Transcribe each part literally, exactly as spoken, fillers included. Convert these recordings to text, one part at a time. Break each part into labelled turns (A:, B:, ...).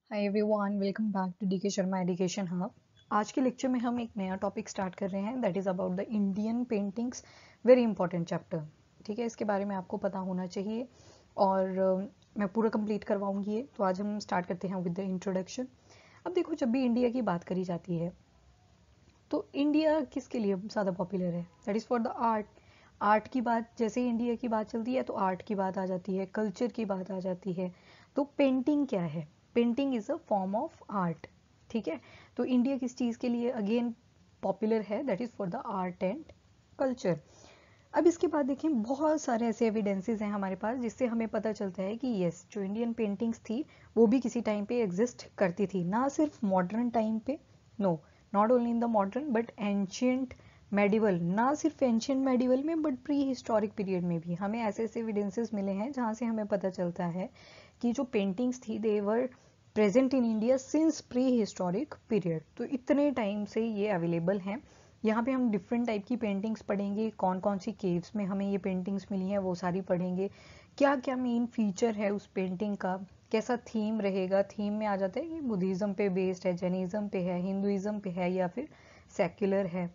A: Hi everyone, welcome back to D K Sharma education hub. आज के lecture में हम एक नया टॉपिक स्टार्ट कर रहे हैं, that is about the Indian paintings. Very important chapter, ठीक है। इसके बारे में आपको पता होना चाहिए और uh, मैं पूरा कंप्लीट करवाऊंगी ये। तो आज हम स्टार्ट करते हैं विद द इंट्रोडक्शन। अब देखो, जब भी इंडिया की बात करी जाती है तो इंडिया किसके लिए ज़्यादा पॉपुलर है? That is for the art. Art की बात, जैसे ही इंडिया की बात चलती है तो आर्ट की बात आ जाती है, कल्चर की बात आ जाती है। तो पेंटिंग क्या है? Painting is a form of art, ठीक है। तो इंडिया किस चीज़ के लिए अगेन पॉपुलर है? That is for the art and culture. अब इसके बाद देखें, बहुत सारे ऐसे एविडेंसेस हैं हमारे पास जिससे हमें पता चलता है कि यस, जो इंडियन पेंटिंग्स थी वो भी किसी टाइम पे एग्जिस्ट करती थी, ना सिर्फ मॉडर्न टाइम पे, no, not only in the modern but ancient medieval, ना सिर्फ एंशियंट मेडिवल में बट प्री हिस्टोरिक पीरियड में भी हमें ऐसे ऐसे एविडेंसेस मिले हैं जहाँ से हमें पता चलता है कि जो पेंटिंग्स थी they were present in India since prehistoric period. तो इतने टाइम से ये अवेलेबल हैं। यहाँ पे हम डिफरेंट टाइप की पेंटिंग्स पढ़ेंगे, कौन कौन सी केव्स में हमें ये पेंटिंग्स मिली हैं वो सारी पढ़ेंगे, क्या क्या मेन फीचर है उस पेंटिंग का, कैसा थीम रहेगा। थीम में आ जाता है कि बुद्धिज़्म पे बेस्ड है, जैनिज़्म पे है, हिंदुइज्म पे है या फिर सेक्युलर है।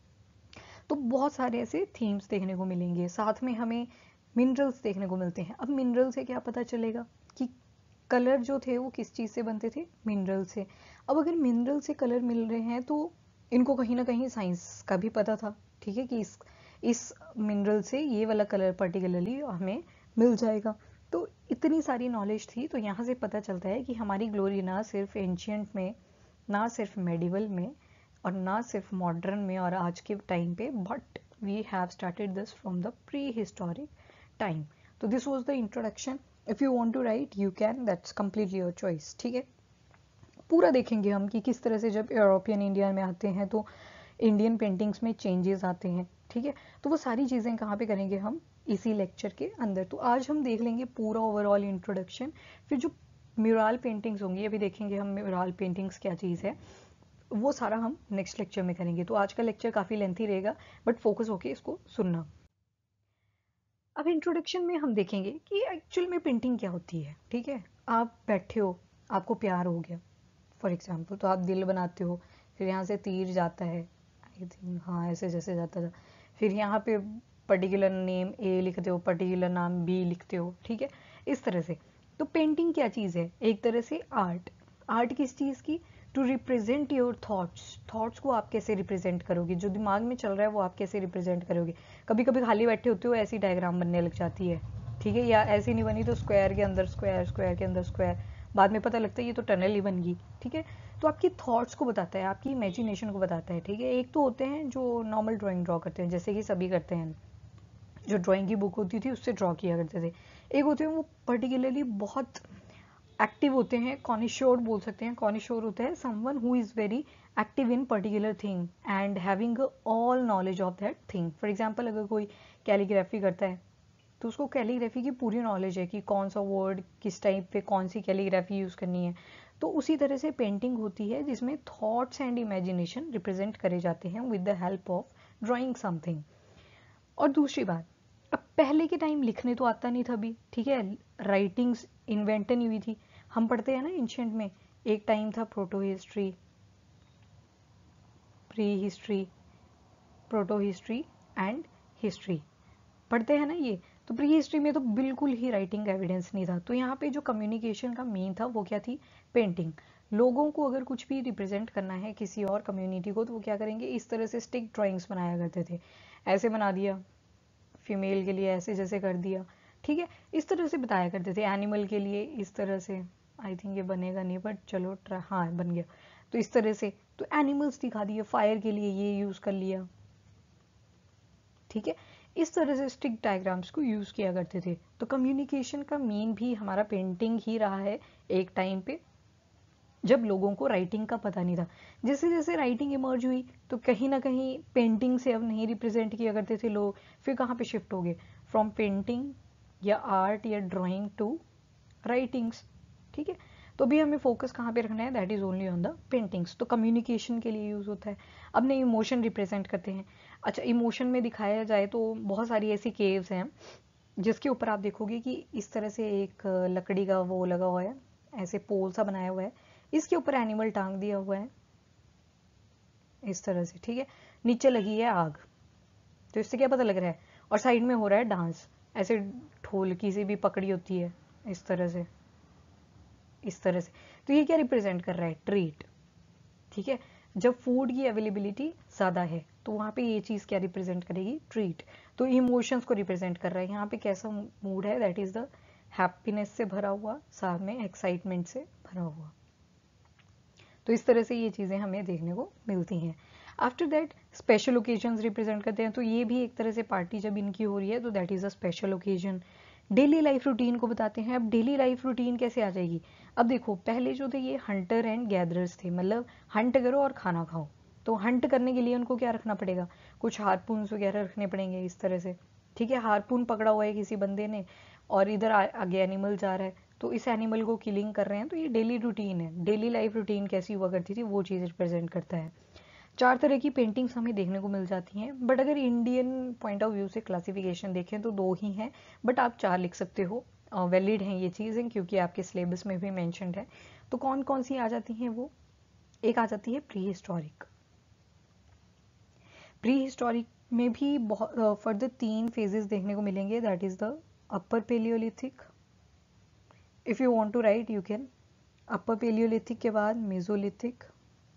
A: तो बहुत सारे ऐसे थीम्स देखने को मिलेंगे। साथ में हमें मिनरल्स देखने को मिलते हैं। अब मिनरल से क्या पता चलेगा कि कलर जो थे वो किस चीज़ से बनते थे? मिनरल से। अब अगर मिनरल से कलर मिल रहे हैं तो इनको कहीं ना कहीं साइंस का भी पता था, ठीक है, कि इस इस मिनरल से ये वाला कलर पर्टिकुलरली हमें मिल जाएगा। तो इतनी सारी नॉलेज थी। तो यहाँ से पता चलता है कि हमारी ग्लोरी ना सिर्फ एंशियंट में, ना सिर्फ मेडिवल में और ना सिर्फ मॉडर्न में और आज के टाइम पे, but we have started this from the prehistoric time. तो this was the introduction. If you want to write you can, that's completely your choice, ठीक है। पूरा देखेंगे हम कि किस तरह से जब यूरोपियन इंडिया में आते हैं तो इंडियन पेंटिंग्स में चेंजेस आते हैं, ठीक है। तो वो सारी चीज़ें कहाँ पे करेंगे हम? इसी लेक्चर के अंदर। तो आज हम देख लेंगे पूरा ओवरऑल इंट्रोडक्शन। फिर जो म्यूरल पेंटिंग्स होंगी, अभी देखेंगे हम म्यूरल पेंटिंग्स क्या चीज़ है, वो सारा हम नेक्स्ट लेक्चर में करेंगे। तो आज का लेक्चर काफ़ी लेंथी रहेगा बट फोकस होके इसको सुनना। अब इंट्रोडक्शन में हम देखेंगे कि एक्चुअल में पेंटिंग क्या होती है, ठीक है। आप बैठे हो, आपको प्यार हो गया फॉर एग्जाम्पल, तो आप दिल बनाते हो, फिर यहाँ से तीर जाता है, आई थिंक हाँ ऐसे जैसे जाता था, फिर यहाँ पे पर्टिकुलर नेम ए लिखते हो, पर्टिकुलर नाम बी लिखते हो, ठीक है, इस तरह से। तो पेंटिंग क्या चीज़ है? एक तरह से आर्ट। आर्ट किस चीज़ की? To represent your thoughts. Thoughts को आप कैसे रिप्रेजेंट करोगे, जो दिमाग में चल रहा है वो आप कैसे रिप्रेजेंट करोगे। कभी कभी खाली बैठे होते हो, ऐसी डायग्राम बनने लग जाती है, ठीक है, या ऐसी नहीं बनी तो स्क्वायर के अंदर स्क्वायर, स्क्वायर के अंदर स्क्वायर, बाद में पता लगता है ये तो टनल ही बन गई, ठीक है। तो आपकी थॉट्स को बताता है, आपकी इमेजिनेशन को बताता है, ठीक है। एक तो होते हैं जो नॉर्मल ड्राइंग ड्रॉ करते हैं, जैसे कि सभी करते हैं, जो ड्राइंग की बुक होती थी उससे ड्रॉ किया करते थे। एक होते हैं वो पर्टिकुलरली बहुत एक्टिव होते हैं, कॉनिश्योर बोल सकते हैं। कॉनिश्योर होता है someone who is very active in particular thing and having all knowledge of that thing. For example, अगर कोई कैलीग्राफी करता है तो उसको कैलीग्राफी की पूरी नॉलेज है कि कौन सा वर्ड किस टाइप पे कौन सी कैलीग्राफी यूज़ करनी है। तो उसी तरह से पेंटिंग होती है जिसमें थॉट्स एंड इमेजिनेशन रिप्रेजेंट करे जाते हैं with the help of drawing something. और दूसरी बात, अब पहले के टाइम लिखने तो आता नहीं था भी, ठीक है, राइटिंग्स इन्वेंट नहीं हुई थी। हम पढ़ते हैं ना एंशियंट में, एक टाइम था protohistory, prehistory, protohistory and history, पढ़ते हैं ना ये। तो प्री हिस्ट्री में तो बिल्कुल ही राइटिंग एविडेंस नहीं था। तो यहाँ पे जो कम्युनिकेशन का मेन था वो क्या थी? पेंटिंग। लोगों को अगर कुछ भी रिप्रेजेंट करना है किसी और कम्युनिटी को, तो वो क्या करेंगे? इस तरह से स्टिक ड्राइंग्स बनाया करते थे, ऐसे बना दिया, फीमेल के लिए ऐसे जैसे कर दिया, ठीक है, इस तरह से बताया करते थे। एनिमल के लिए इस तरह से, आई थिंक ये बनेगा नहीं बट चलो ट्रा, हाँ बन गया। तो इस तरह से तो एनिमल्स दिखा दिए, फायर के लिए ये यूज़ कर लिया, ठीक है। इस तरह से स्टिक डायग्राम्स को यूज़ किया करते थे। तो कम्युनिकेशन का मेन भी हमारा पेंटिंग ही रहा है एक टाइम पे, जब लोगों को राइटिंग का पता नहीं था। जैसे जैसे राइटिंग इमर्ज हुई तो कहीं ना कहीं पेंटिंग से अब नहीं रिप्रेजेंट किया करते थे लोग, फिर कहाँ पे शिफ्ट हो गए? फ्रॉम पेंटिंग या आर्ट या ड्राइंग टू राइटिंग्स, ठीक है। तो भी हमें फोकस कहाँ पे रखना है? That is only on the paintings. तो कम्युनिकेशन के लिए यूज होता है। अब नहीं, इमोशन रिप्रेजेंट करते हैं। अच्छा, इमोशन में दिखाया जाए तो बहुत सारी ऐसी केव्स हैं जिसके ऊपर आप देखोगे कि इस तरह से एक लकड़ी का वो लगा हुआ है, ऐसे पोल सा बनाया हुआ है, इसके ऊपर एनिमल टांग दिया हुआ है इस तरह से, ठीक है। नीचे लगी है आग, तो इससे क्या पता लग रहा है, और साइड में हो रहा है डांस, ऐसे ढोलकी से भी पकड़ी होती है इस तरह से, इस तरह से। तो ये क्या रिप्रेजेंट कर रहा है, ट्रीट, ठीक है। जब फूड की अवेलेबिलिटी ज़्यादा है तो वहाँ पे ये चीज़ क्या रिप्रेजेंट करेगी, ट्रीट। तो इमोशंस को रिप्रेजेंट कर रहा है। यहाँ पे कैसा मूड है, दैट इज़ द हैप्पीनेस से भरा हुआ, साथ में एक्साइटमेंट से भरा हुआ। तो इस तरह से ये चीज़ें हमें देखने को मिलती हैं। After that special occasions represent करते हैं, तो ये भी एक तरह से पार्टी जब इनकी हो रही है तो that is a special occasion. Daily life routine को बताते हैं। अब डेली लाइफ रूटीन कैसे आ जाएगी, अब देखो पहले जो थे ये हंटर एंड गैदरर्स थे, मतलब हंट करो और खाना खाओ। तो हंट करने के लिए उनको क्या रखना पड़ेगा, कुछ हारपून्स वगैरह रखने पड़ेंगे इस तरह से, ठीक है। हारपून पकड़ा हुआ है किसी बंदे ने और इधर आगे एनिमल जा रहा है, तो इस एनिमल को किलिंग कर रहे हैं। तो ये डेली रूटीन है, डेली लाइफ रूटीन कैसी हुआ करती थी वो चीज़ रिप्रेजेंट करता है। चार तरह की पेंटिंग्स हमें देखने को मिल जाती हैं, बट अगर इंडियन पॉइंट ऑफ व्यू से क्लासिफिकेशन देखें तो दो ही हैं, बट आप चार लिख सकते हो, वैलिड हैं ये चीज़ें क्योंकि आपके सिलेबस में भी मेंशन्ड है। तो कौन कौन सी आ जाती हैं वो, एक आ जाती है प्री हिस्टोरिक। प्री हिस्टोरिक में भी बहुत फर्दर तीन फेजेस देखने को मिलेंगे, that is the upper palaeolithic, if you want to write you can. Upper palaeolithic के बाद मेसोलिथिक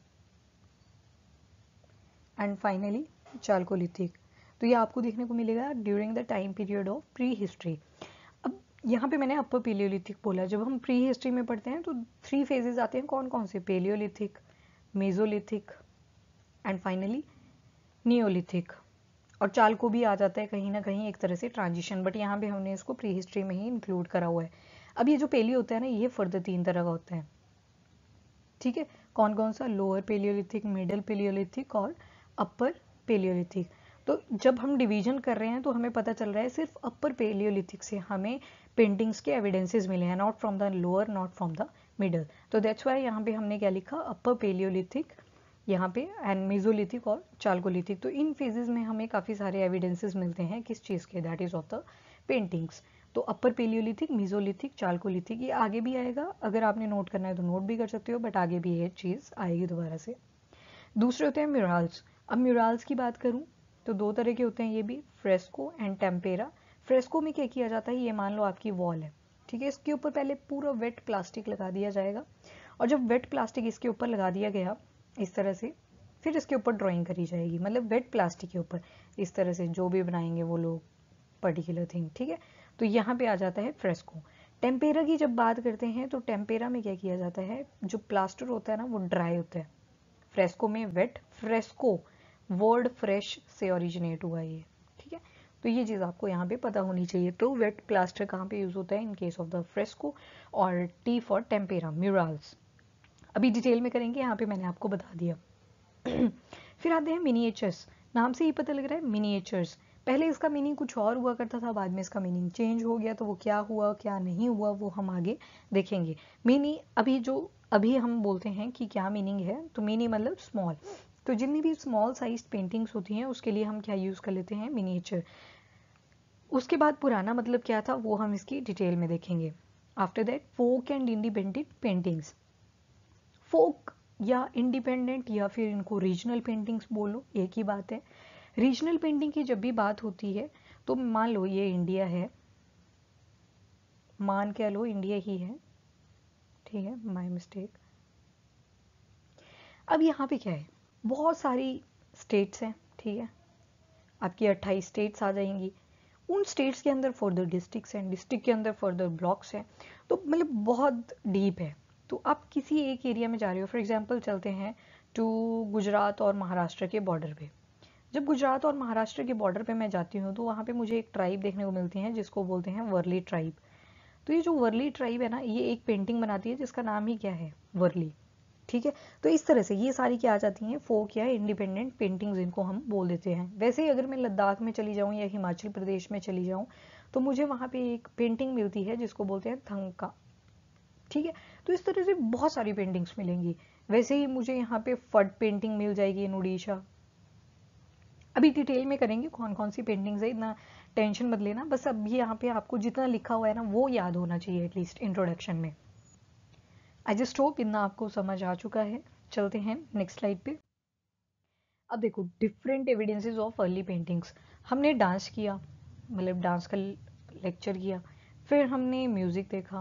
A: एंड फाइनली चाल्कोलिथिक। तो ये आपको देखने को मिलेगा during the time period of prehistory. अब यहाँ पे मैंने अपर पेलियोलिथिक बोला, जब हम प्री हिस्ट्री में पढ़ते हैं तो थ्री फेजेस आते हैं, कौन कौन से, palaeolithic, mesolithic and finally neolithic. और चाल को भी आ जाता है कहीं ना कहीं एक तरह से ट्रांजिशन, बट यहाँ पे हमने इसको प्री हिस्ट्री में ही इंक्लूड करा हुआ है। अब ये जो पेलियो होता है ना, ये फर्दर तीन तरह का होता है, ठीक है। कौन कौन सा, लोअर पेलियोलिथिक, मिडल पेलियोलिथिक और अपर पेलियोलिथिक। तो जब हम डिवीजन कर रहे हैं तो हमें पता चल रहा है सिर्फ अपर पेलियोलिथिक से हमें पेंटिंग्स के एविडेंसेस मिले हैं, not from the lower, not from the middle. तो दैट्स वाई यहाँ पे हमने क्या लिखा, अपर पेलियोलिथिक यहाँ पे एंड मेसोलिथिक और चाल्कोलिथिक। तो इन फेजेस में हमें काफ़ी सारे एविडेंसेस मिलते हैं किस चीज़ के, that is of the paintings. तो अपर पेलियोलिथिक, मेसोलिथिक, चाल्कोलिथिक, ये आगे भी आएगा, अगर आपने नोट करना है तो नोट भी कर सकते हो, बट आगे भी ये चीज़ आएगी दोबारा से। दूसरे होते हैं म्यूरल्स। अब म्यूरल्स की बात करूँ तो दो तरह के होते हैं ये भी, फ्रेस्को एंड टेम्पेरा। फ्रेस्को में क्या किया जाता है, ये मान लो आपकी वॉल है, ठीक है, इसके ऊपर पहले पूरा वेट प्लास्टिक लगा दिया जाएगा, और जब वेट प्लास्टिक इसके ऊपर लगा दिया गया इस तरह से, फिर इसके ऊपर ड्राइंग करी जाएगी, मतलब वेट प्लास्टिक के ऊपर इस तरह से जो भी बनाएंगे वो लोग पर्टिकुलर थिंग, ठीक है। तो यहाँ पे आ जाता है फ्रेस्को। टेम्पेरा की जब बात करते हैं तो टेम्पेरा में क्या किया जाता है, जो प्लास्टर होता है ना वो ड्राई होता है, फ्रेस्को में वेट। फ्रेस्को वर्ड फ्रेश से ओरिजिनेट हुआ ये, ठीक है। तो ये चीज़ आपको यहाँ पे पता होनी चाहिए। तो वेट प्लास्टर कहाँ पे यूज होता है, in case of the fresco, और टी फॉर टेम्पेरा, म्यूरल्स। अभी डिटेल में करेंगे, यहाँ पे मैंने आपको बता दिया। फिर आते हैं मिनिएचर्स। नाम से ही पता लग रहा है मिनिएचर्स, पहले इसका मीनिंग कुछ और हुआ करता था, बाद में इसका मीनिंग चेंज हो गया, तो वो क्या हुआ क्या नहीं हुआ वो हम आगे देखेंगे। मिनी अभी जो अभी हम बोलते हैं कि क्या मीनिंग है, तो मिनी मतलब स्मॉल, तो जितनी भी स्मॉल साइज पेंटिंग्स होती हैं उसके लिए हम क्या यूज कर लेते हैं, मिनिएचर। उसके बाद पुराना मतलब क्या था वो हम इसकी डिटेल में देखेंगे। After that folk and independent paintings. Folk या इंडिपेंडेंट या फिर इनको रीजनल पेंटिंग्स बोलो, एक ही बात है। रीजनल पेंटिंग की जब भी बात होती है तो मान लो ये इंडिया है, मान क्या लो इंडिया ही है, ठीक है, माय मिस्टेक। अब यहाँ पे क्या है, बहुत सारी स्टेट्स हैं, ठीक है, आपकी अट्ठाईस स्टेट्स आ जाएंगी, उन स्टेट्स के अंदर फर्दर डिस्ट्रिक्ट्स हैं, डिस्ट्रिक्ट के अंदर फर्दर ब्लॉक्स हैं, तो मतलब बहुत डीप है। तो आप किसी एक एरिया में जा रहे हो, फॉर एग्जांपल चलते हैं टू गुजरात और महाराष्ट्र के बॉर्डर पे। जब गुजरात और महाराष्ट्र के बॉर्डर पे मैं जाती हूँ तो वहाँ पे मुझे एक ट्राइब देखने को मिलती है जिसको बोलते हैं वर्ली ट्राइब। तो ये जो वर्ली ट्राइब है ना, ये एक पेंटिंग बनाती है जिसका नाम ही क्या है, वर्ली, ठीक है। तो इस तरह से ये सारी क्या आ जाती हैं, फोक या इंडिपेंडेंट पेंटिंग्स इनको हम बोल देते हैं। वैसे ही अगर मैं लद्दाख में चली जाऊँ या हिमाचल प्रदेश में चली जाऊँ तो मुझे वहाँ पे एक पेंटिंग मिलती है जिसको बोलते हैं थंका, ठीक है। तो इस तरह से बहुत सारी पेंटिंग्स मिलेंगी। वैसे ही मुझे यहाँ पे फट पेंटिंग मिल जाएगी इन उड़ीसा। अभी डिटेल में करेंगे कौन कौन सी पेंटिंग्स है, इतना टेंशन मत लेना, बस अब यहाँ पे आपको जितना लिखा हुआ है ना वो याद होना चाहिए एटलीस्ट इंट्रोडक्शन में। आई जस्ट होप इतना आपको समझ आ चुका है। चलते हैं नेक्स्ट स्लाइड पे। अब देखो different evidences of early paintings. हमने डांस किया, मतलब डांस का लेक्चर किया, फिर हमने म्यूजिक देखा,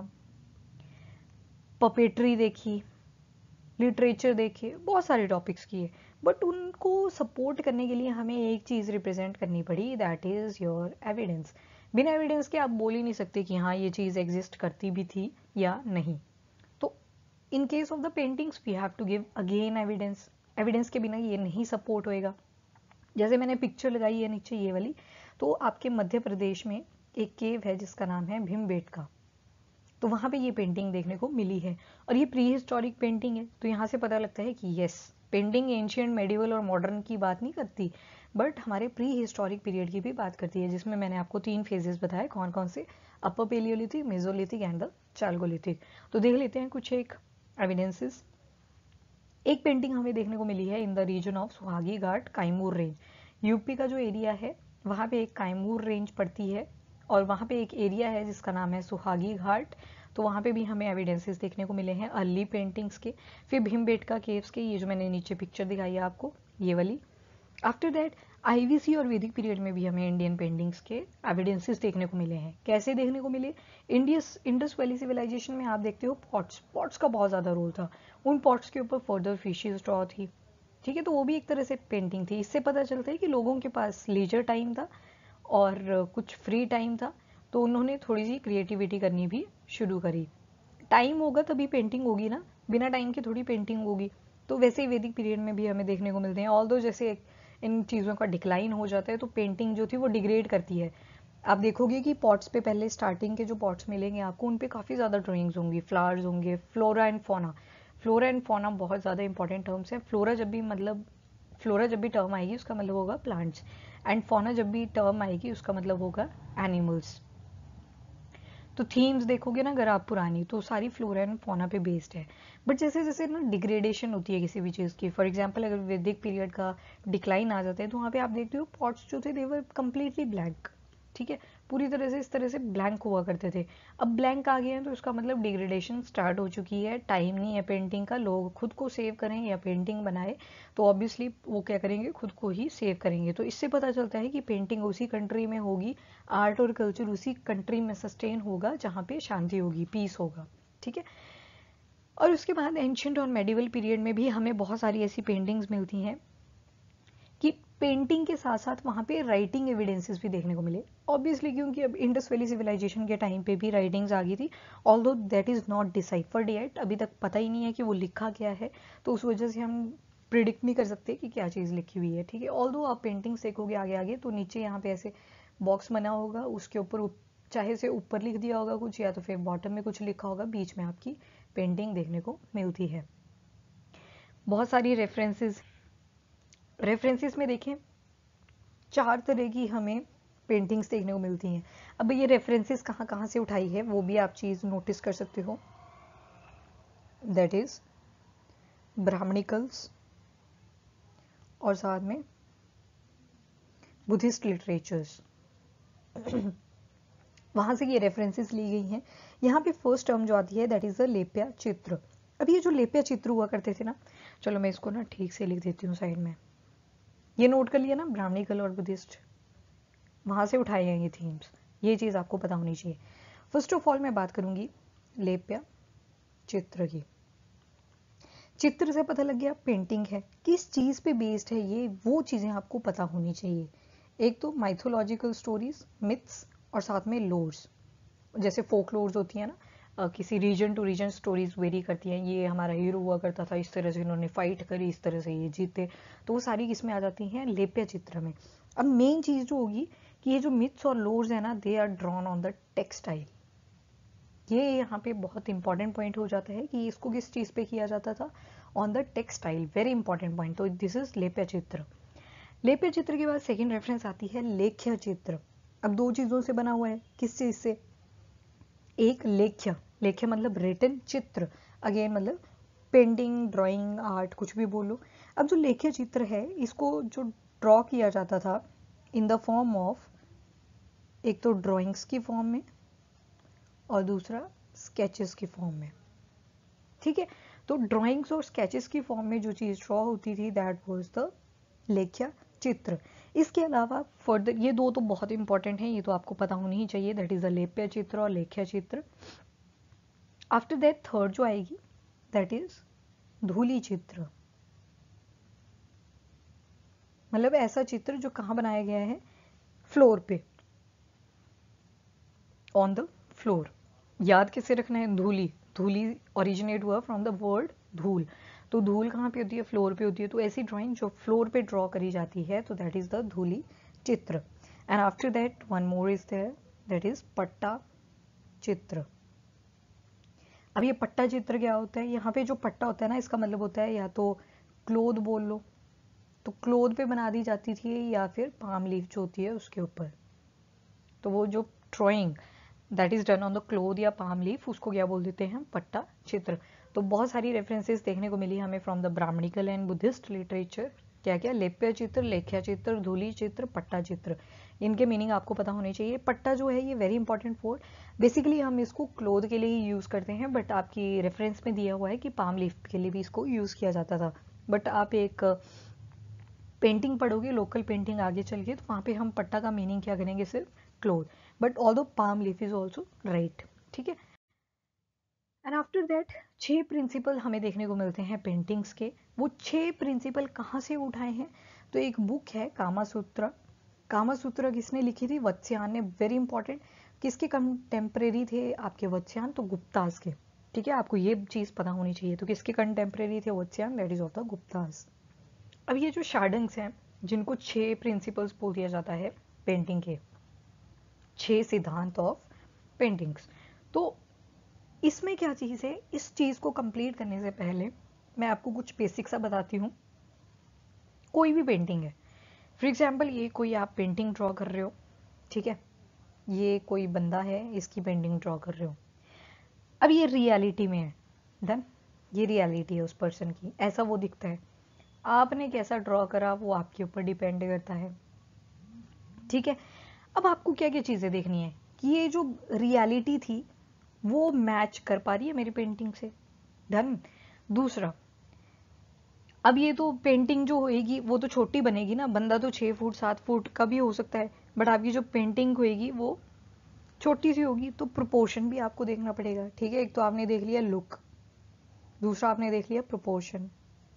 A: पपेट्री देखी, लिटरेचर देखे, बहुत सारे टॉपिक्स किए, बट उनको सपोर्ट करने के लिए हमें एक चीज़ रिप्रेजेंट करनी पड़ी, दैट इज़ योर एविडेंस। बिना एविडेंस के आप बोल ही नहीं सकते कि हाँ ये चीज़ एग्जिस्ट करती भी थी या नहीं। तो in case of the paintings we have to give again evidence. Evidence के बिना ये नहीं सपोर्ट होएगा। जैसे मैंने पिक्चर लगाई है नीचे ये वाली, तो आपके मध्य प्रदेश में एक केव है जिसका नाम है भीमबेटका, तो वहाँ पे ये पेंटिंग देखने को मिली है और ये प्री हिस्टोरिक पेंटिंग है। तो यहाँ से पता लगता है कि यस, पेंटिंग एंशियंट, मेडिवल और मॉडर्न की बात नहीं करती, बट हमारे प्री हिस्टोरिक पीरियड की भी बात करती है, जिसमें मैंने आपको तीन फेजेस बताए, कौन कौन से, upper palaeolithic, mesolithic and the chalcolithic. तो देख लेते हैं कुछ एक एविडेंसेस। एक पेंटिंग हमें देखने को मिली है in the region of Suhagi Ghat, Kaimur range. UP का जो एरिया है वहाँ पे एक काइमूर रेंज पड़ती है और वहाँ पे एक एरिया है जिसका नाम है सुहागी घाट। तो वहाँ पे भी हमें एविडेंसेस देखने को मिले हैं अर्ली पेंटिंग्स के। फिर भीमबेटका केव्स के, ये जो मैंने नीचे पिक्चर दिखाई है आपको, ये वाली। आफ्टर दैट आईवीसी और वैदिक पीरियड में भी हमें इंडियन पेंटिंग्स के एविडेंसेस देखने को मिले हैं। कैसे देखने को मिले? इंडियस इंडस वैली सिविलाइजेशन में आप देखते हो पॉट्स, पॉट्स का बहुत ज़्यादा रोल था। उन पॉट्स के ऊपर फर्दर फिशेज ड्रॉ थी, ठीक है, तो वो भी एक तरह से पेंटिंग थी। इससे पता चलता है कि लोगों के पास लीजर टाइम था और कुछ फ्री टाइम था, तो उन्होंने थोड़ी सी क्रिएटिविटी करनी भी शुरू करी। टाइम होगा तभी पेंटिंग होगी ना, बिना टाइम के थोड़ी पेंटिंग होगी। तो वैसे ही वैदिक पीरियड में भी हमें देखने को मिलते हैं। ऑल्दो जैसे इन चीज़ों का डिक्लाइन हो जाता है तो पेंटिंग जो थी वो डिग्रेड करती है। आप देखोगे कि पॉट्स पे, पहले स्टार्टिंग के जो पॉट्स मिलेंगे आपको, उन पे काफ़ी ज़्यादा ड्राइंग्स होंगी, फ्लावर्स होंगे, flora and fauna. Flora and fauna बहुत ज़्यादा इंपॉर्टेंट टर्म्स है। फ्लोरा जब भी मतलब फ्लोरा जब भी टर्म आएगी उसका मतलब होगा प्लांट्स, एंड फौना जब भी टर्म आएगी उसका मतलब होगा एनिमल्स। तो थीम्स देखोगे ना अगर आप पुरानी, तो सारी फ्लोरा एंड फौना पे बेस्ड है। बट जैसे जैसे ना डिग्रेडेशन होती है किसी भी चीज़ की, फॉर एग्जांपल अगर वैदिक पीरियड का डिक्लाइन आ जाता है तो वहाँ पे आप देखते हो पॉट्स जो थे दे वर कम्प्लीटली ब्लैंक, ठीक है, पूरी तरह से इस तरह से ब्लैंक हुआ करते थे। अब ब्लैंक आ गए हैं तो इसका मतलब डिग्रेडेशन स्टार्ट हो चुकी है, टाइम नहीं है पेंटिंग का, लोग खुद को सेव करें या पेंटिंग बनाए तो ऑब्वियसली वो क्या करेंगे, खुद को ही सेव करेंगे। तो इससे पता चलता है कि पेंटिंग उसी कंट्री में होगी, आर्ट और कल्चर उसी कंट्री में सस्टेन होगा जहाँ पे शांति होगी, पीस होगा, ठीक है। और उसके बाद एंशिएंट और मेडिवल पीरियड में भी हमें बहुत सारी ऐसी पेंटिंग्स मिलती हैं कि पेंटिंग के साथ साथ वहाँ पे राइटिंग एविडेंसेस भी देखने को मिले, ऑब्वियसली क्योंकि अब इंडस वैली सिविलाइजेशन के टाइम पे भी राइटिंग्स आ गई थी, although that is not deciphered yet, अभी तक पता ही नहीं है कि वो लिखा क्या है, तो उस वजह से हम प्रिडिक्ट नहीं कर सकते कि क्या चीज़ लिखी हुई है, ठीक है। ऑल्दो आप पेंटिंग्स देखोगे आगे आगे तो नीचे यहाँ पे ऐसे बॉक्स बना होगा, उसके ऊपर चाहे से ऊपर लिख दिया होगा कुछ या तो फिर बॉटम में कुछ लिखा होगा, बीच में आपकी पेंटिंग देखने को मिलती है। बहुत सारी रेफरेंसेस रेफरेंसेस में देखें चार तरह की हमें पेंटिंग्स देखने को मिलती हैं। अब ये रेफरेंसेस कहाँ कहाँ से उठाई है वो भी आप चीज़ नोटिस कर सकते हो, दैट इज ब्राह्मणिकल्स और साथ में बुद्धिस्ट लिटरेचर्स, वहाँ से ये रेफरेंसेस ली गई हैं। यहाँ पे फर्स्ट टर्म जो आती है दैट इज़ द लेप्या चित्र। अब ये जो लेप्या चित्र हुआ करते थे ना, चलो मैं इसको ना ठीक से लिख देती हूँ साइड में, ये नोट कर लिया ना, ब्राह्मणिकल और बुद्धिस्ट, वहाँ से उठाए हैं ये थीम्स, ये चीज़ आपको पता होनी चाहिए। फर्स्ट ऑफ ऑल मैं बात करूँगी लेप्या चित्र की। चित्र से पता लग गया पेंटिंग है, किस चीज़ पे बेस्ड है ये, वो चीज़ें आपको पता होनी चाहिए। एक तो माइथोलॉजिकल स्टोरीज, मिथ्स और साथ में लोर्स, जैसे फोक लोर्स होती है ना, किसी region to region stories vary करती हैं, ये हमारा हीरो हुआ करता था, इस तरह से इन्होंने फाइट करी, इस तरह से ये जीते, तो वो सारी किसमें आ जाती हैं, लेप्या चित्र में। अब मेन चीज़ जो होगी कि ये जो मिथ्स और लोर्स है ना, they are drawn on the textile. ये यहाँ पे बहुत इंपॉर्टेंट पॉइंट हो जाता है कि इसको किस चीज़ पे किया जाता था, on the textile, very important point. तो दिस इज लेप्या चित्र। लेप्या चित्र के बाद सेकेंड रेफरेंस आती है लेख्य चित्र। अब दो चीज़ों से बना हुआ है, किस चीज़ से, एक लेख्य, लेख्य मतलब रिटन, चित्र अगेन मतलब पेंटिंग, ड्राइंग, आर्ट, कुछ भी बोलो। अब जो लेख्य चित्र है इसको जो ड्रॉ किया जाता था इन द फॉर्म ऑफ, एक तो ड्राइंग्स की फॉर्म में और दूसरा स्केचेस की फॉर्म में, ठीक है। तो ड्राइंग्स और स्केचेस की फॉर्म में जो चीज़ ड्रॉ होती थी दैट वाज द लेख्य चित्र। इसके अलावा फर्दर ये दो तो बहुत इंपॉर्टेंट है, ये तो आपको पता होनी ही चाहिए, दैट इज द लेप्य चित्र और लेख्य चित्र। आफ्टर दैट थर्ड जो आएगी दैट इज धूली चित्र, मतलब ऐसा चित्र जो कहाँ बनाया गया है, फ्लोर पे, ऑन द फ्लोर। याद किसे रखना है, धूली। धूली ओरिजिनेट हुआ फ्रॉम द वर्ड धूल, तो धूल कहाँ पे होती है, फ्लोर पे होती है। तो ऐसी ड्राइंग जो फ्लोर पे ड्रॉ करी जाती है तो दैट इज द धूली चित्र। And after that one more is there that is पट्टा चित्र। अब ये पट्टा चित्र क्या होता है, यहाँ पे जो पट्टा होता है ना, इसका मतलब होता है या तो क्लोथ बोल लो, तो क्लोथ पे बना दी जाती थी, या फिर पाम लीफ जो होती है उसके ऊपर। तो वो जो drawing that is done on the cloth या पाम लीफ, उसको क्या बोल देते हैं, पट्टा चित्र। तो बहुत सारी रेफरेंसेस देखने को मिली हमें from the Brahmanical and Buddhist literature, क्या क्या, लेप्य चित्र, लेख्या चित्र, धूली चित्र, पट्टा चित्र। इनके मीनिंग आपको पता होने चाहिए। पट्टा जो है ये वेरी इंपॉर्टेंट फॉर, बेसिकली हम इसको क्लोथ के लिए ही यूज करते हैं, बट आपकी रेफरेंस में दिया हुआ है कि पाम लीफ के लिए भी इसको यूज किया जाता था। बट आप एक पेंटिंग पढ़ोगे, लोकल पेंटिंग आगे चल के, तो वहाँ पे हम पट्टा का मीनिंग क्या करेंगे, सिर्फ cloth, but although palm leaf is also right, ठीक है। एंड आफ्टर दैट छह प्रिंसिपल हमें देखने को मिलते हैं पेंटिंग्स के। वो छह प्रिंसिपल कहाँ से उठाए हैं, तो एक बुक है कामासूत्र। कामासूत्र किसने लिखी थी, वत्स्यायन ने, वेरी इंपॉर्टेंट। किसके कंटेम्परेरी थे आपके वत्स्यायन, तो गुप्तास के, ठीक है, आपको ये चीज पता होनी चाहिए। तो किसके कंटेम्परेरी थे Vatsyayan, that is of the Guptas. अब ये जो शार्डंग्स हैं, जिनको छह प्रिंसिपल्स बोल दिया जाता है पेंटिंग के, छह सिद्धांत ऑफ पेंटिंग्स, तो इसमें क्या चीज है, इस चीज को कंप्लीट करने से पहले मैं आपको कुछ बेसिक सा बताती हूँ। कोई भी पेंटिंग है, फॉर एग्जाम्पल ये कोई आप पेंटिंग ड्रॉ कर रहे हो, ठीक है, ये कोई बंदा है, इसकी पेंटिंग ड्रॉ कर रहे हो। अब ये रियलिटी में है, डन, ये रियलिटी है उस पर्सन की, ऐसा वो दिखता है। आपने कैसा ड्रॉ करा वो आपके ऊपर डिपेंड करता है, ठीक है। अब आपको क्या क्या चीजें देखनी है कि ये जो रियलिटी थी वो मैच कर पा रही है मेरी पेंटिंग से, डन। दूसरा, अब ये तो पेंटिंग जो होएगी वो तो छोटी बनेगी ना, बंदा तो छह फुट सात फुट का भी हो सकता है, बट आपकी जो पेंटिंग होएगी वो छोटी सी होगी, तो प्रोपोर्शन भी आपको देखना पड़ेगा, ठीक है। एक तो आपने देख लिया लुक, दूसरा आपने देख लिया प्रोपोर्शन।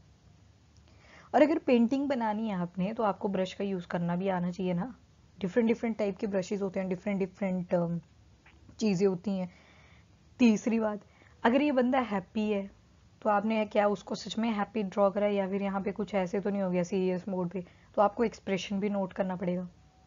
A: और अगर पेंटिंग बनानी है आपने तो आपको ब्रश का यूज करना भी आना चाहिए ना। डिफरेंट डिफरेंट टाइप के ब्रशेज होते हैं, डिफरेंट डिफरेंट चीजें होती हैं। तीसरी बात, अगर ये बंदा हैप्पी है तो आपने क्या उसको सच में हैप्पी ड्रॉ करा है, या फिर यहाँ पे कुछ ऐसे तो नहीं हो गया सीरियस मोड पे, तो आपको एक्सप्रेशन भी नोट करना पड़ेगा।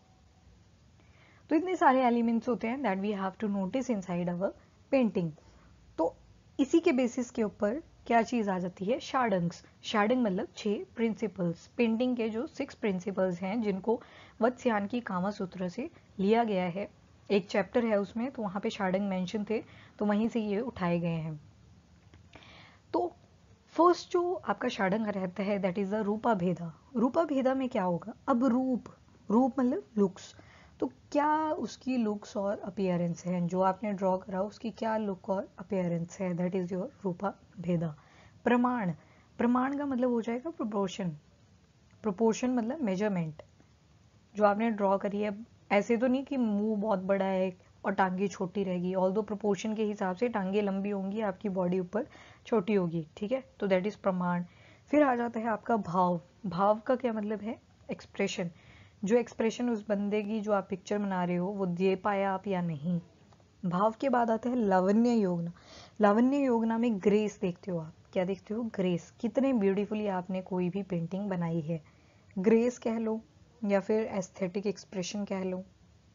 A: तो इतने सारे एलिमेंट्स होते हैं that we have to notice inside our painting. तो इसी के बेसिस के ऊपर क्या चीज आ जाती है, शार्डंग्स। शार्डंग मतलब छह प्रिंसिपल्स, पेंटिंग के जो सिक्स प्रिंसिपल्स हैं जिनको वत्स्यायन की कामासूत्र से लिया गया है। एक चैप्टर है उसमें, तो वहां पे शार्डंग मेंशन थे, तो वहीं से ये उठाए गए हैं। तो फर्स्ट जो आपका शार्डंग रहता है दैट इज द रूपा भेदा। रूपा भेदा में क्या होगा, अब रूप, रूप मतलब लुक्स, तो क्या उसकी लुक्स और अपीयरेंस है, जो आपने ड्रॉ करा उसकी क्या लुक और अपीयरेंस है, दैट इज योर रूपा भेदा। प्रमाण, प्रमाण का मतलब हो जाएगा प्रोपोर्शन। प्रोपोर्शन मतलब मेजरमेंट, जो आपने ड्रॉ करी है, ऐसे तो नहीं कि मुंह बहुत बड़ा है और टांगे छोटी रहेगी, ऑल दो प्रोपोर्शन के हिसाब से टांगे लंबी होंगी, आपकी बॉडी ऊपर छोटी होगी, ठीक है, तो दैट इज प्रमाण। फिर आ जाता है आपका भाव। भाव का क्या मतलब है, एक्सप्रेशन, जो एक्सप्रेशन उस बंदे की जो आप पिक्चर बना रहे हो वो दे पाया आप या नहीं। भाव के बाद आता है लावण्य योजना। लावण्य योजना में ग्रेस देखते हो आप, क्या देखते हो, ग्रेस, कितने ब्यूटीफुली आपने कोई भी पेंटिंग बनाई है, ग्रेस कह लो या फिर एस्थेटिक एक्सप्रेशन कह लो,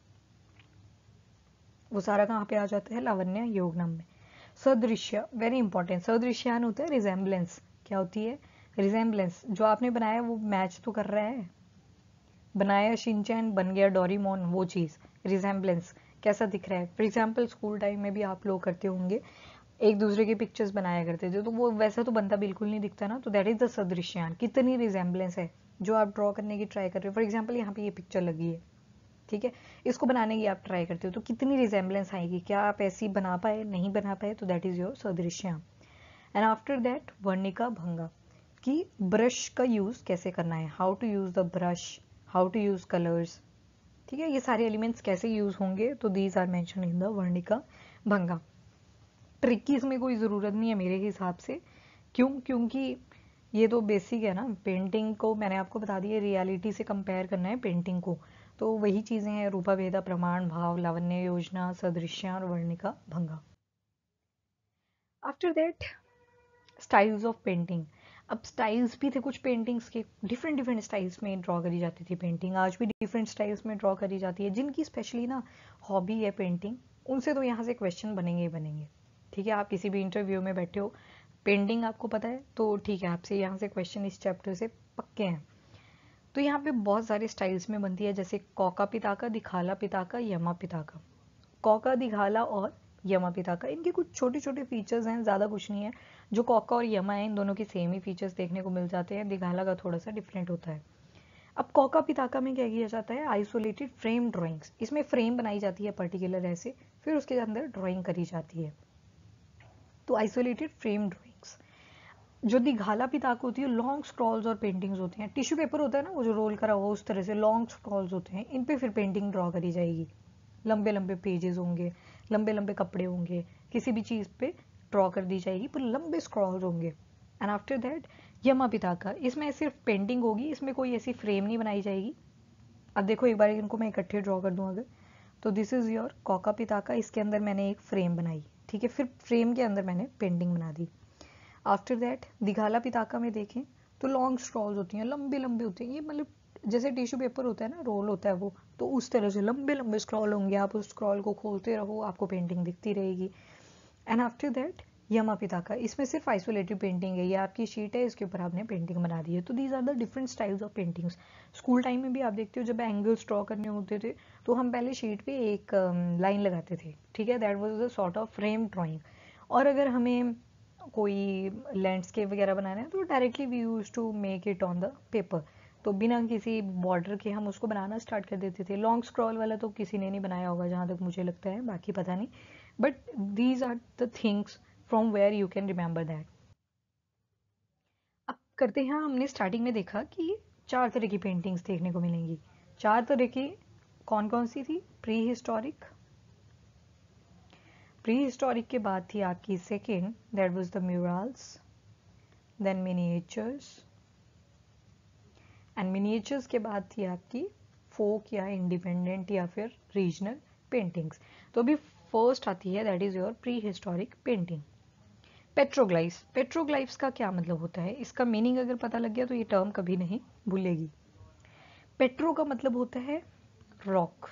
A: वो सारा कहाँ पे आ जाता है, लावण्य योगनम में। सदृश्य, वेरी इंपॉर्टेंट, सदृश्यान होता है रिजेम्बलेंस, क्या होती है, रिजेम्बलेंस, जो आपने बनाया वो मैच तो कर रहा है, बनाया शिनचैन बन गया डोरेमोन, वो चीज रिजेम्बलेंस, कैसा दिख रहा है। फॉर एग्जाम्पल स्कूल टाइम में भी आप लोग करते होंगे, एक दूसरे के पिक्चर्स बनाया करते थे, तो वो वैसा तो बनता बिल्कुल नहीं दिखता ना, तो दैट इज द सदृश्यान, कितनी रिजेम्बलेंस है जो आप ड्रॉ करने की ट्राई कर रहे हो। फॉर एग्जाम्पल यहाँ पे ये पिक्चर लगी है, ठीक है, इसको बनाने की आप ट्राई करते हो तो कितनी रिजेम्बलेंस आएगी, क्या आप ऐसी बना पाए, नहीं बना पाए, तो दैट इज योर सदृश्यान। एंड आफ्टर दैट वर्णिका भंगा, कि ब्रश का यूज कैसे करना है, how to use the brush, how to use colours, ठीक है, ये सारे एलिमेंट्स कैसे यूज होंगे, तो these are mention in the वर्णिका भंगा। ट्रिक की इसमें कोई ज़रूरत नहीं है मेरे हिसाब से, क्यों, क्योंकि ये तो बेसिक है ना, पेंटिंग को मैंने आपको बता दिया रियलिटी से कंपेयर करना है पेंटिंग को, तो वही चीज़ें हैं, रूपा भेदा, प्रमाण, भाव, लावण्य, योजना, सदृश्य और वर्णिका भंगा। After that styles of painting. अब स्टाइल्स भी थे कुछ पेंटिंग्स के, डिफरेंट डिफरेंट स्टाइल्स में ड्रॉ करी जाती थी पेंटिंग, आज भी डिफरेंट स्टाइल्स में ड्रॉ करी जाती है। जिनकी स्पेशली ना हॉबी है पेंटिंग, उनसे तो यहाँ से क्वेश्चन बनेंगे ही बनेंगे, ठीक है। आप किसी भी इंटरव्यू में बैठे हो, पेंटिंग आपको पता है, तो ठीक है, आपसे यहाँ से क्वेश्चन इस चैप्टर से पक्के हैं। तो यहाँ पे बहुत सारे स्टाइल्स में बनती है, जैसे कौका पिताका, दिखाला पिताका, यमा पिताका। कौका, दिखाला और यमा पिताका, इनके कुछ छोटे छोटे फीचर्स हैं, ज़्यादा कुछ नहीं है। जो कौका और यमा है, इन दोनों के सेम ही फीचर्स देखने को मिल जाते हैं, दिखाला का थोड़ा सा डिफरेंट होता है। अब कौका पिताका में क्या किया जाता है, आइसोलेटेड फ्रेम ड्राइंग्स, इसमें फ्रेम बनाई जाती है पर्टिकुलर ऐसे, फिर उसके अंदर ड्राइंग करी जाती है, तो आइसोलेटेड फ्रेम ड्राइंग्स। जो दिघाला पिताका होती है, लॉन्ग स्क्रॉल्स और पेंटिंग्स होती हैं, टिश्यू पेपर होता है ना वो जो रोल करा हुआ, उस तरह से लॉन्ग स्क्रॉल्स होते हैं, इन पे फिर पेंटिंग ड्रॉ करी जाएगी। लंबे लंबे पेजेस होंगे, लंबे लंबे कपड़े होंगे, किसी भी चीज़ पे ड्रॉ कर दी जाएगी, पर लंबे स्क्रॉल्स होंगे। एंड आफ्टर दैट यमा पिताका, इसमें सिर्फ पेंटिंग होगी, इसमें कोई ऐसी फ्रेम नहीं बनाई जाएगी। अब देखो एक बार इनको मैं इकट्ठे ड्रॉ कर दूँ अगर, तो दिस इज़ योर कौका पिताका, इसके अंदर मैंने एक फ्रेम बनाई, ठीक है, फिर फ्रेम के अंदर मैंने पेंटिंग बना दी। आफ्टर दैट दिघाला पिताका में देखें तो लॉन्ग स्क्रॉल्स होती हैं, लंबे लंबे होते हैं, ये मतलब जैसे टिश्यू पेपर होता है ना, रोल होता है वो, तो उस तरह से लंबे लंबे स्क्रॉल होंगे, आप उस स्क्रॉल को खोलते रहो, आपको पेंटिंग दिखती रहेगी। एंड आफ्टर दैट यमा पिताका, इसमें सिर्फ आइसोलेटिव पेंटिंग है, ये आपकी शीट है, इसके ऊपर आपने पेंटिंग बना दी है। तो these are the different styles of paintings. School time में भी आप देखते हो, जब एंगल्स ड्रॉ करने होते थे, तो हम पहले शीट पे एक लाइन लगाते थे, ठीक है, that was the sort of frame drawing. और अगर हमें कोई लैंडस्केप वगैरह बनाना है, तो directly we use to make it on the paper, तो बिना किसी बॉर्डर के हम उसको बनाना स्टार्ट कर देते थे। लॉन्ग स्क्रॉल वाला तो किसी ने नहीं बनाया होगा जहाँ तक मुझे लगता है, बाकी पता नहीं, but these are the things from where you can remember that. अब करते हैं, हमने स्टार्टिंग में देखा कि चार तरह की पेंटिंग्स देखने को मिलेंगी। चार तरह की कौन कौन सी थी, प्री हिस्टोरिक, प्री हिस्टोरिक के बाद थी आपकी second, that was the murals, then miniatures, and miniatures के बाद थी आपकी फोक या इंडिपेंडेंट या फिर रीजनल पेंटिंग्स। तो अभी फर्स्ट आती है, that is your prehistoric painting. Petroglyphs, petroglyphs का क्या मतलब होता है, इसका मीनिंग अगर पता लग गया तो ये टर्म कभी नहीं भूलेगी। पेट्रो का मतलब होता है रॉक,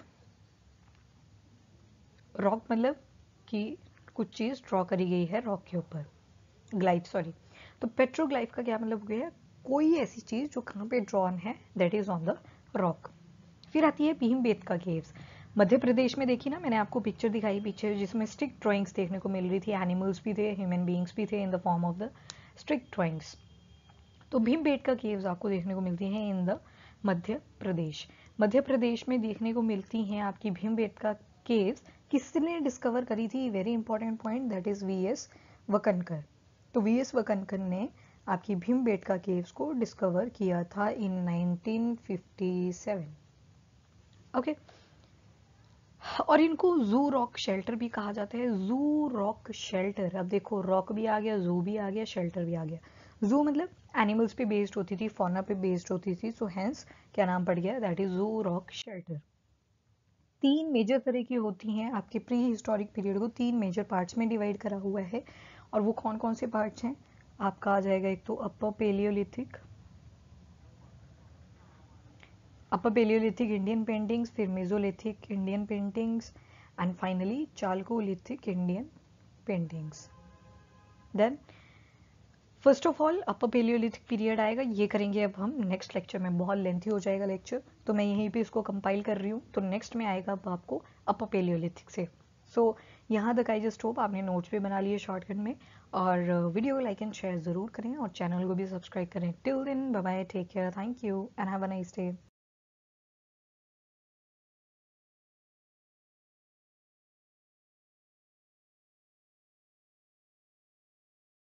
A: रॉक मतलब कि कुछ चीज ड्रॉ करी गई है रॉक के ऊपर, ग्लाइफ सॉरी। तो पेट्रोग्लाइफ का क्या मतलब हो गया, कोई ऐसी चीज जो कहाँ पे ड्रॉन है, that is on the rock. फिर आती है भीमबेटका केव्स। मध्य प्रदेश में देखी ना मैंने आपको पिक्चर दिखाई पीछे, जिसमें स्टिक ड्राइंग्स देखने को मिल रही थी, एनिमल्स भी थे, ह्यूमन बीइंग्स भी थे in the form of the stick drawings. तो भीमबेटका केव्स आपको देखने को मिलती हैं इन द मध्य प्रदेश। मध्य प्रदेश में देखने को मिलती हैं आपकी भीमबेटका केव्स। किसने डिस्कवर करी थी, very important point, that is V S Wakankar. तो वी एस वकनकर ने आपकी भीमबेटका केव्स को डिस्कवर किया था in nineteen fifty seven. Okay okay. और इनको जू रॉक शेल्टर भी कहा जाता है, जू रॉक शेल्टर। अब देखो रॉक भी आ गया, जू भी आ गया, शेल्टर भी आ गया। जू मतलब एनिमल्स पे बेस्ड होती थी, फॉना पे बेस्ड होती थी, सो हेंस क्या नाम पड़ गया, that is zoo rock shelter. तीन मेजर तरह की होती हैं, आपके प्री हिस्टोरिक पीरियड को तीन मेजर पार्ट्स में डिवाइड करा हुआ है, और वो कौन कौन से पार्ट्स हैं आपका आ जाएगा, एक तो upper palaeolithic, upper palaeolithic Indian paintings, फिर mesolithic Indian paintings, and finally chalcolithic Indian paintings. Then first of all upper palaeolithic period आएगा, ये करेंगे अब हम नेक्स्ट लेक्चर में, बहुत लेंथी हो जाएगा लेक्चर, तो मैं यहीं पे इसको कंपाइल कर रही हूँ। तो नेक्स्ट में आएगा अब आपको अपर पेलियोलिथिक से। सो so, यहाँ तक आई जस्ट होप आपने नोट्स भी बना लिए शॉर्टकट में, और वीडियो को लाइक एंड शेयर जरूर करें, और चैनल को भी सब्सक्राइब करें। Till then bye bye, take care, thank you and have a nice day.